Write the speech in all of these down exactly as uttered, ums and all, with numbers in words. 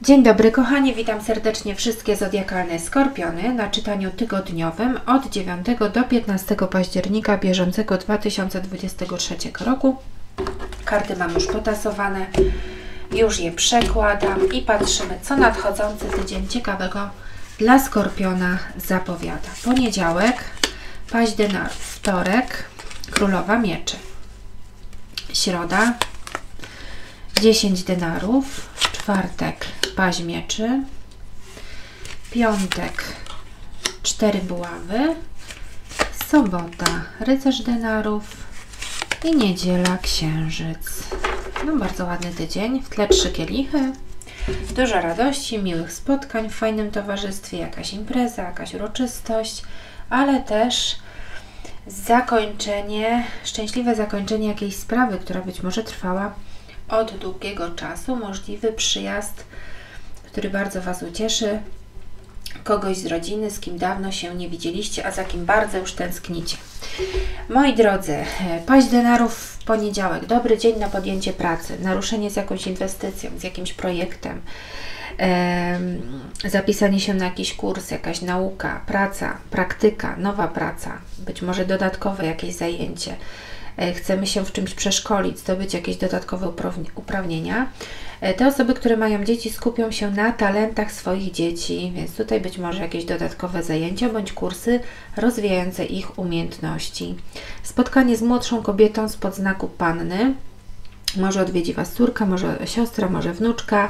Dzień dobry kochani, witam serdecznie wszystkie zodiakalne skorpiony na czytaniu tygodniowym od dziewiątego do piętnastego października bieżącego dwa tysiące dwudziestego trzeciego roku. Karty mam już potasowane, już je przekładam i patrzymy, co nadchodzący tydzień ciekawego dla skorpiona zapowiada. Poniedziałek, paź denarów, wtorek, królowa mieczy, środa, dziesięć denarów, czwartek, paź mieczy, piątek, cztery buławy, sobota, rycerz denarów i niedziela, księżyc. No bardzo ładny tydzień, w tle trzy kielichy, dużo radości, miłych spotkań w fajnym towarzystwie, jakaś impreza, jakaś uroczystość, ale też zakończenie, szczęśliwe zakończenie jakiejś sprawy, która być może trwała od długiego czasu, możliwy przyjazd, który bardzo Was ucieszy, kogoś z rodziny, z kim dawno się nie widzieliście, a za kim bardzo już tęsknicie. Moi drodzy, paź denarów w poniedziałek, dobry dzień na podjęcie pracy, naruszenie z jakąś inwestycją, z jakimś projektem, e, zapisanie się na jakiś kurs, jakaś nauka, praca, praktyka, nowa praca, być może dodatkowe jakieś zajęcie. Chcemy się w czymś przeszkolić, zdobyć jakieś dodatkowe uprawnienia. Te osoby, które mają dzieci, skupią się na talentach swoich dzieci, więc tutaj być może jakieś dodatkowe zajęcia bądź kursy rozwijające ich umiejętności. Spotkanie z młodszą kobietą spod znaku Panny. Może odwiedzi Was córka, może siostra, może wnuczka.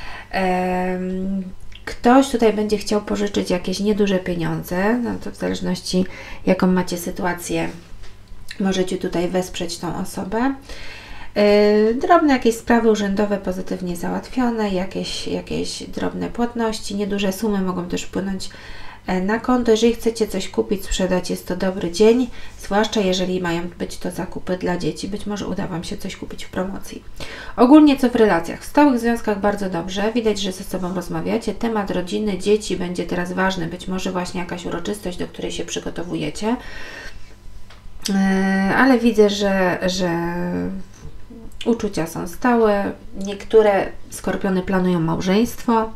Ktoś tutaj będzie chciał pożyczyć jakieś nieduże pieniądze, no to w zależności jaką macie sytuację, możecie tutaj wesprzeć tą osobę. Yy, drobne jakieś sprawy urzędowe pozytywnie załatwione, jakieś, jakieś drobne płatności, nieduże sumy mogą też wpłynąć na konto. Jeżeli chcecie coś kupić, sprzedać, jest to dobry dzień, zwłaszcza jeżeli mają być to zakupy dla dzieci. Być może uda Wam się coś kupić w promocji. Ogólnie co w relacjach? W stałych związkach bardzo dobrze. Widać, że ze sobą rozmawiacie. Temat rodziny, dzieci będzie teraz ważny. Być może właśnie jakaś uroczystość, do której się przygotowujecie. Ale widzę, że, że uczucia są stałe. Niektóre skorpiony planują małżeństwo.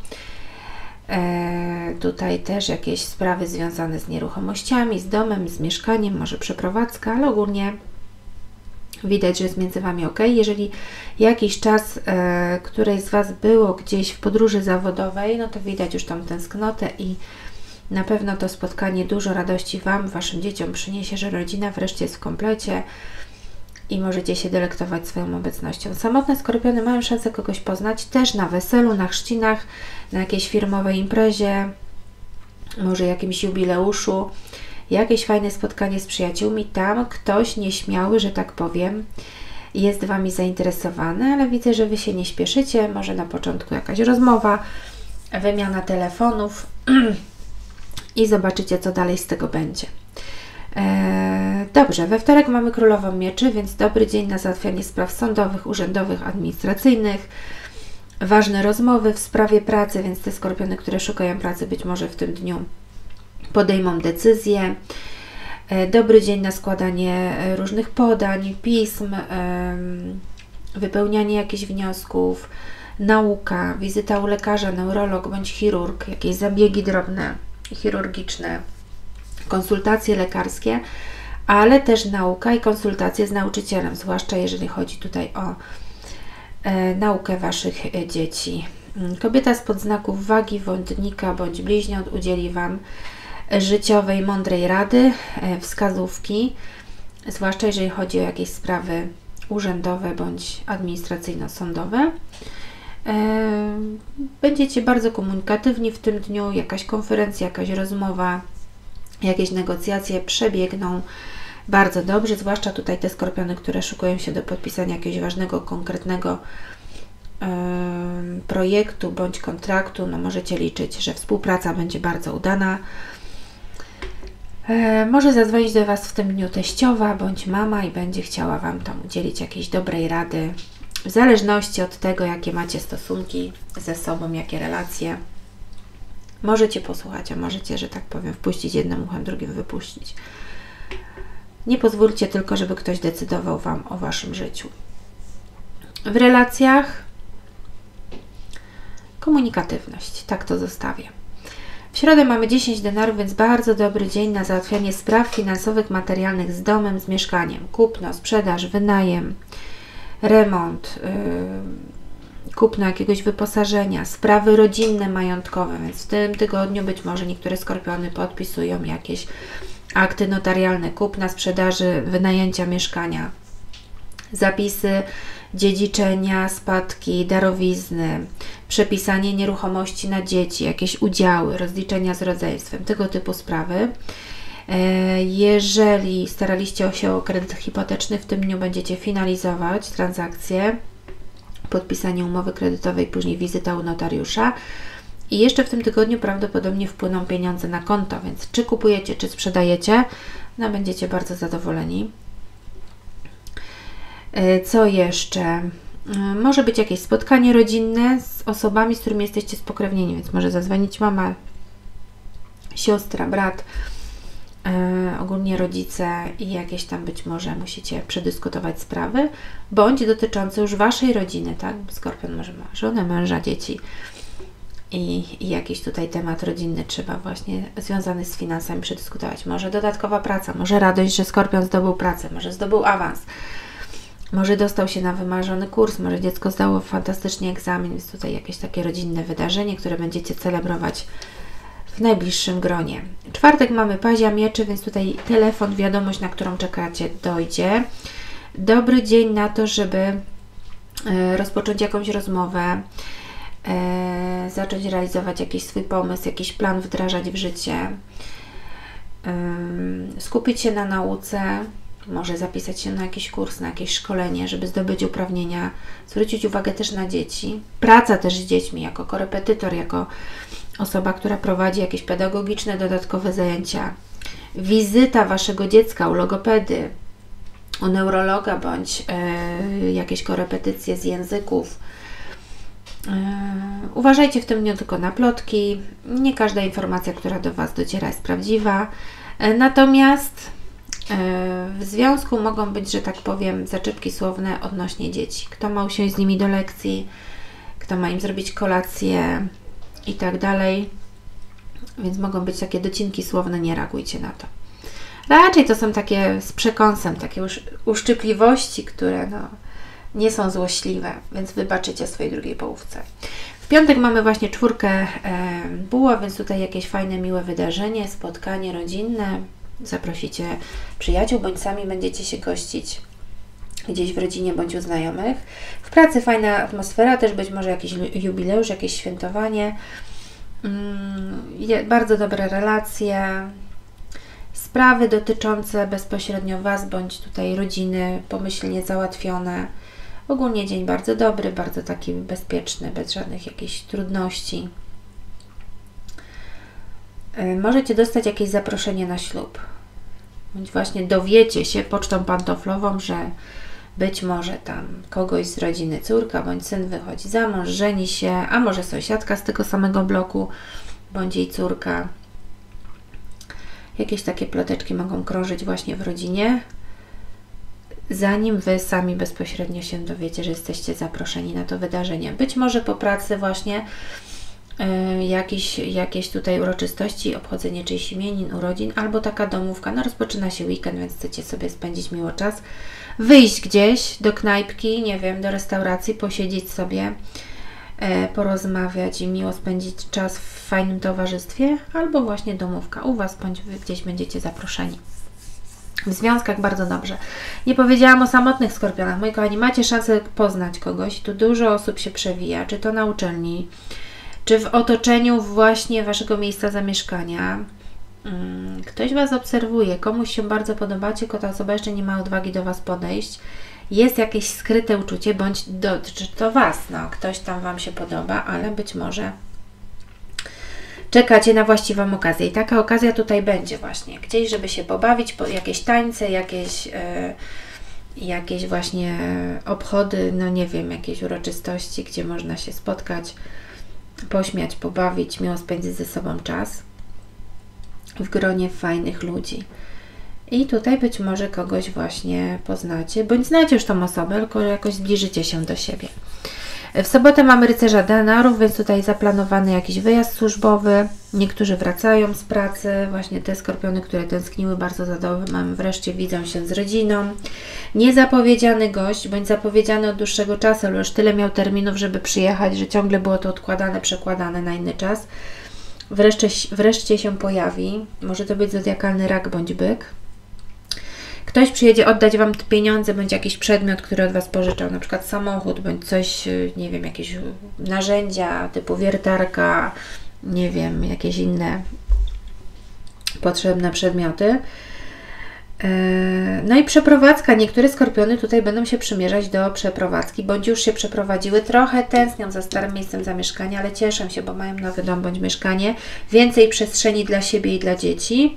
E, tutaj też jakieś sprawy związane z nieruchomościami, z domem, z mieszkaniem, może przeprowadzka, ale ogólnie widać, że jest między Wami ok. Jeżeli jakiś czas e, któreś z Was było gdzieś w podróży zawodowej, no to widać już tą tęsknotę i na pewno to spotkanie dużo radości Wam, Waszym dzieciom przyniesie, że rodzina wreszcie jest w komplecie i możecie się delektować swoją obecnością. Samotne skorpiony mają szansę kogoś poznać też na weselu, na chrzcinach, na jakiejś firmowej imprezie, może jakimś jubileuszu, jakieś fajne spotkanie z przyjaciółmi. Tam ktoś nieśmiały, że tak powiem, jest Wami zainteresowany, ale widzę, że Wy się nie śpieszycie. Może na początku jakaś rozmowa, wymiana telefonów i zobaczycie, co dalej z tego będzie. Eee, dobrze, we wtorek mamy królową mieczy, więc dobry dzień na załatwianie spraw sądowych, urzędowych, administracyjnych. Ważne rozmowy w sprawie pracy, więc te skorpiony, które szukają pracy, być może w tym dniu podejmą decyzję. Eee, dobry dzień na składanie różnych podań, pism, eee, wypełnianie jakichś wniosków, nauka, wizyta u lekarza, neurolog bądź chirurg, jakieś zabiegi drobne, chirurgiczne, konsultacje lekarskie, ale też nauka i konsultacje z nauczycielem, zwłaszcza jeżeli chodzi tutaj o e, naukę Waszych e, dzieci. Kobieta spod znaków wagi, wodnika bądź bliźniąt udzieli Wam życiowej, mądrej rady, e, wskazówki, zwłaszcza jeżeli chodzi o jakieś sprawy urzędowe bądź administracyjno-sądowe. E, będziecie bardzo komunikatywni w tym dniu, jakaś konferencja, jakaś rozmowa, jakieś negocjacje przebiegną bardzo dobrze, zwłaszcza tutaj te skorpiony, które szykują się do podpisania jakiegoś ważnego, konkretnego yy, projektu bądź kontraktu. No możecie liczyć, że współpraca będzie bardzo udana. Yy, może zadzwonić do Was w tym dniu teściowa bądź mama i będzie chciała Wam tam udzielić jakiejś dobrej rady, w zależności od tego, jakie macie stosunki ze sobą, jakie relacje. Możecie posłuchać, a możecie, że tak powiem, wpuścić jednym uchem, drugim wypuścić. Nie pozwólcie tylko, żeby ktoś decydował Wam o Waszym życiu. W relacjach komunikatywność. Tak to zostawię. W środę mamy dziesięć denarów, więc bardzo dobry dzień na załatwianie spraw finansowych, materialnych z domem, z mieszkaniem. Kupno, sprzedaż, wynajem, remont, yy, kupno jakiegoś wyposażenia, sprawy rodzinne, majątkowe, więc w tym tygodniu być może niektóre skorpiony podpisują jakieś akty notarialne, kupna, sprzedaży, wynajęcia mieszkania, zapisy dziedziczenia, spadki, darowizny, przepisanie nieruchomości na dzieci, jakieś udziały, rozliczenia z rodzeństwem, tego typu sprawy. Jeżeli staraliście się o kredyt hipoteczny, w tym dniu będziecie finalizować transakcję, podpisanie umowy kredytowej, później wizyta u notariusza. I jeszcze w tym tygodniu prawdopodobnie wpłyną pieniądze na konto, więc czy kupujecie, czy sprzedajecie, no będziecie bardzo zadowoleni. Co jeszcze? Może być jakieś spotkanie rodzinne z osobami, z którymi jesteście spokrewnieni, więc może zadzwonić mama, siostra, brat, yy, ogólnie rodzice i jakieś tam być może musicie przedyskutować sprawy, bądź dotyczące już Waszej rodziny, tak? Skorpion może ma żonę, męża, dzieci i, i jakiś tutaj temat rodzinny trzeba właśnie związany z finansami przedyskutować. Może dodatkowa praca, może radość, że Skorpion zdobył pracę, może zdobył awans. Może dostał się na wymarzony kurs, może dziecko zdało fantastycznie egzamin, więc tutaj jakieś takie rodzinne wydarzenie, które będziecie celebrować w najbliższym gronie. Czwartek mamy pazia mieczy, więc tutaj telefon, wiadomość, na którą czekacie, dojdzie. Dobry dzień na to, żeby rozpocząć jakąś rozmowę, zacząć realizować jakiś swój pomysł, jakiś plan wdrażać w życie, skupić się na nauce, może zapisać się na jakiś kurs, na jakieś szkolenie, żeby zdobyć uprawnienia, zwrócić uwagę też na dzieci. Praca też z dziećmi, jako korepetytor, jako osoba, która prowadzi jakieś pedagogiczne, dodatkowe zajęcia. Wizyta Waszego dziecka u logopedy, u neurologa, bądź yy, jakieś korepetycje z języków. Yy, uważajcie w tym dniu tylko na plotki. Nie każda informacja, która do Was dociera, jest prawdziwa. Yy, natomiast w związku mogą być, że tak powiem, zaczepki słowne odnośnie dzieci. Kto ma usiąść z nimi do lekcji, kto ma im zrobić kolację i tak dalej. Więc mogą być takie docinki słowne, nie reagujcie na to. Raczej to są takie z przekąsem, takie uszczypliwości, które no, nie są złośliwe, więc wybaczycie swojej drugiej połówce. W piątek mamy właśnie czwórkę e, buła, więc tutaj jakieś fajne, miłe wydarzenie, spotkanie rodzinne. Zaprosicie przyjaciół, bądź sami będziecie się gościć gdzieś w rodzinie, bądź u znajomych. W pracy fajna atmosfera, też być może jakiś jubileusz, jakieś świętowanie. Mm, bardzo dobre relacje. Sprawy dotyczące bezpośrednio Was, bądź tutaj rodziny, pomyślnie załatwione. Ogólnie dzień bardzo dobry, bardzo taki bezpieczny, bez żadnych jakichś trudności. Możecie dostać jakieś zaproszenie na ślub. Bądź właśnie dowiecie się pocztą pantoflową, że być może tam kogoś z rodziny córka bądź syn wychodzi za mąż, żeni się, a może sąsiadka z tego samego bloku, bądź jej córka. Jakieś takie ploteczki mogą krążyć właśnie w rodzinie, zanim Wy sami bezpośrednio się dowiecie, że jesteście zaproszeni na to wydarzenie. Być może po pracy właśnie yy, jakieś, jakieś tutaj uroczystości, obchodzenie czyjś imienin, urodzin, albo taka domówka. No rozpoczyna się weekend, więc chcecie sobie spędzić miło czas. Wyjść gdzieś do knajpki, nie wiem, do restauracji, posiedzieć sobie, yy, porozmawiać i miło spędzić czas w fajnym towarzystwie, albo właśnie domówka u Was, bądź Wy gdzieś będziecie zaproszeni. W związkach bardzo dobrze. Nie powiedziałam o samotnych skorpionach. Moi kochani, macie szansę poznać kogoś. Tu dużo osób się przewija, czy to na uczelni, czy w otoczeniu właśnie Waszego miejsca zamieszkania. Ktoś Was obserwuje, komuś się bardzo podobacie, tylko ta osoba jeszcze nie ma odwagi do Was podejść. Jest jakieś skryte uczucie, bądź dotyczy to Was. No, ktoś tam Wam się podoba, ale być może czekacie na właściwą okazję. I taka okazja tutaj będzie właśnie. Gdzieś, żeby się pobawić, po jakieś tańce, jakieś, yy, jakieś właśnie obchody, no nie wiem, jakieś uroczystości, gdzie można się spotkać, pośmiać, pobawić, miło spędzić ze sobą czas w gronie fajnych ludzi. I tutaj być może kogoś właśnie poznacie, bądź znacie już tą osobę, tylko jakoś zbliżycie się do siebie. W sobotę mamy rycerza denarów, więc tutaj zaplanowany jakiś wyjazd służbowy. Niektórzy wracają z pracy, właśnie te skorpiony, które tęskniły bardzo za domem, wreszcie widzą się z rodziną. Niezapowiedziany gość, bądź zapowiedziany od dłuższego czasu, ale już tyle miał terminów, żeby przyjechać, że ciągle było to odkładane, przekładane na inny czas. Wreszcie, wreszcie się pojawi. Może to być zodiakalny rak bądź byk. Ktoś przyjedzie oddać Wam te pieniądze, bądź jakiś przedmiot, który od Was pożyczał, na przykład samochód, bądź coś, nie wiem, jakieś narzędzia typu wiertarka, nie wiem, jakieś inne potrzebne przedmioty. No i przeprowadzka. Niektóre skorpiony tutaj będą się przymierzać do przeprowadzki, bądź już się przeprowadziły. Trochę tęsknią za starym miejscem zamieszkania, ale cieszą się, bo mają nowy dom bądź mieszkanie. Więcej przestrzeni dla siebie i dla dzieci.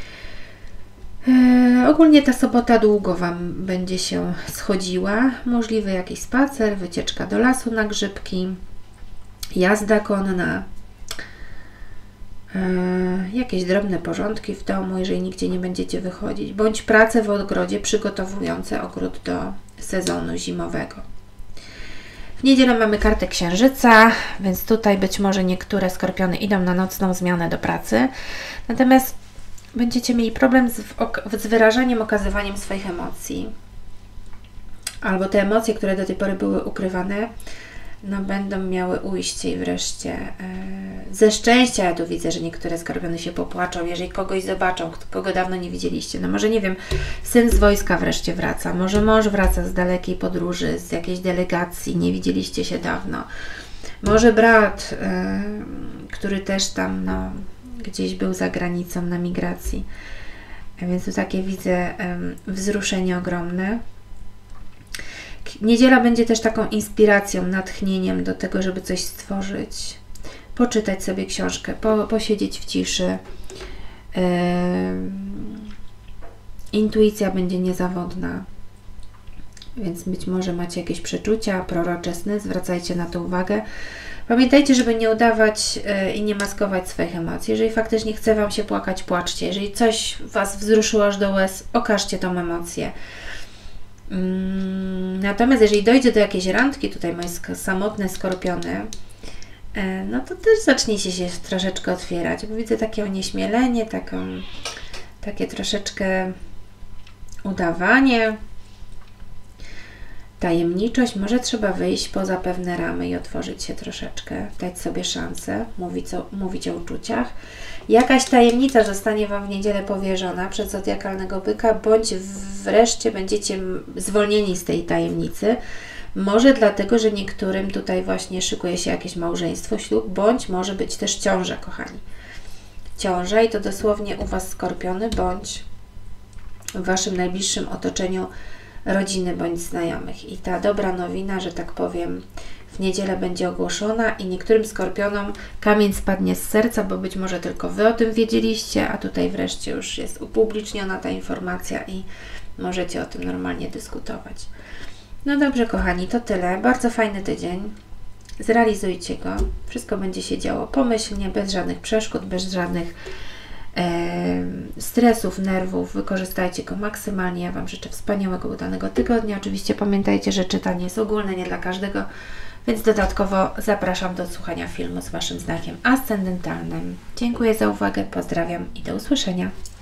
Yy, ogólnie ta sobota długo Wam będzie się schodziła. Możliwy jakiś spacer, wycieczka do lasu na grzybki, jazda konna, yy, jakieś drobne porządki w domu, jeżeli nigdzie nie będziecie wychodzić, bądź prace w ogrodzie przygotowujące ogród do sezonu zimowego. W niedzielę mamy kartę księżyca, więc tutaj być może niektóre skorpiony idą na nocną zmianę do pracy. Natomiast będziecie mieli problem z, z wyrażaniem, okazywaniem swoich emocji. Albo te emocje, które do tej pory były ukrywane, no będą miały ujście i wreszcie yy, ze szczęścia. Ja tu widzę, że niektóre skorpiony się popłaczą, jeżeli kogoś zobaczą, kogo dawno nie widzieliście. No może nie wiem, syn z wojska wreszcie wraca, może mąż wraca z dalekiej podróży, z jakiejś delegacji, nie widzieliście się dawno. Może brat, yy, który też tam, no, gdzieś był za granicą na migracji. Więc tu takie widzę um, wzruszenie ogromne. Niedziela będzie też taką inspiracją, natchnieniem do tego, żeby coś stworzyć. Poczytać sobie książkę, po, posiedzieć w ciszy. Yy, intuicja będzie niezawodna. Więc być może macie jakieś przeczucia, prorocze sny, zwracajcie na to uwagę. Pamiętajcie, żeby nie udawać yy, i nie maskować swoich emocji. Jeżeli faktycznie chce Wam się płakać, płaczcie. Jeżeli coś Was wzruszyło aż do łez, okażcie tą emocję. Yy, natomiast jeżeli dojdzie do jakiejś randki, tutaj moje sk samotne skorpiony, yy, no to też zacznijcie się troszeczkę otwierać. Bo widzę takie onieśmielenie, taką, takie troszeczkę udawanie. Tajemniczość, może trzeba wyjść poza pewne ramy i otworzyć się troszeczkę, dać sobie szansę, mówić o, mówić o uczuciach. Jakaś tajemnica zostanie Wam w niedzielę powierzona przez zodiakalnego byka, bądź wreszcie będziecie zwolnieni z tej tajemnicy. Może dlatego, że niektórym tutaj właśnie szykuje się jakieś małżeństwo, ślub, bądź może być też ciąża, kochani. Ciąża i to dosłownie u Was skorpiony, bądź w Waszym najbliższym otoczeniu rodziny bądź znajomych. I ta dobra nowina, że tak powiem, w niedzielę będzie ogłoszona i niektórym skorpionom kamień spadnie z serca, bo być może tylko Wy o tym wiedzieliście, a tutaj wreszcie już jest upubliczniona ta informacja i możecie o tym normalnie dyskutować. No dobrze, kochani, to tyle. Bardzo fajny tydzień. Zrealizujcie go. Wszystko będzie się działo pomyślnie, bez żadnych przeszkód, bez żadnych stresów, nerwów. Wykorzystajcie go maksymalnie. Ja Wam życzę wspaniałego, udanego tygodnia. Oczywiście pamiętajcie, że czytanie jest ogólne, nie dla każdego, więc dodatkowo zapraszam do słuchania filmu z Waszym znakiem ascendentalnym. Dziękuję za uwagę, pozdrawiam i do usłyszenia.